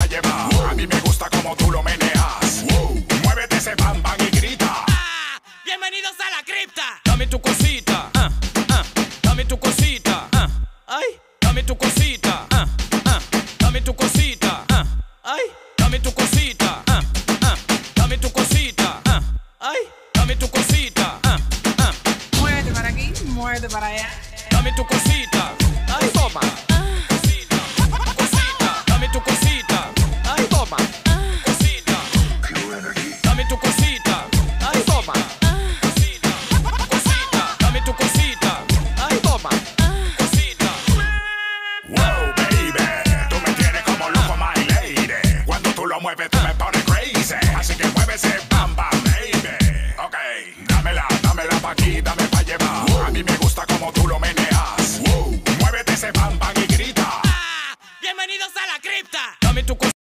llevar. A mí me gusta como tú lo meneas. Muévete ese bam bam y grita. Bienvenidos a la cripta. Dame tu cosita, dame tu cosita, ay, dame tu cosita, dame tu cosita, ay, dame tu cosita, dame tu cosita, ay, dame tu cosita, Muévete para aquí, muévete para allá. dame tu cosita, ay, toma. Cosita, cosita, dame tu cosita, ay, toma. Cosita, dame tu cosita, ay, toma. Cosita, cosita, dame tu cosita, ay, toma. Cosita. Wow, baby, tú me tienes como loco, my lady. Cuando tú lo mueves, tú me pones crazy. Así que mueve ese bam bam, baby. Ok, dámela pa' aquí, dame pa' llevar. A mí me gusta como tú lo meneas. Muévete ese bam bam y grita. Bienvenidos a la cripta. Dame tu cosita.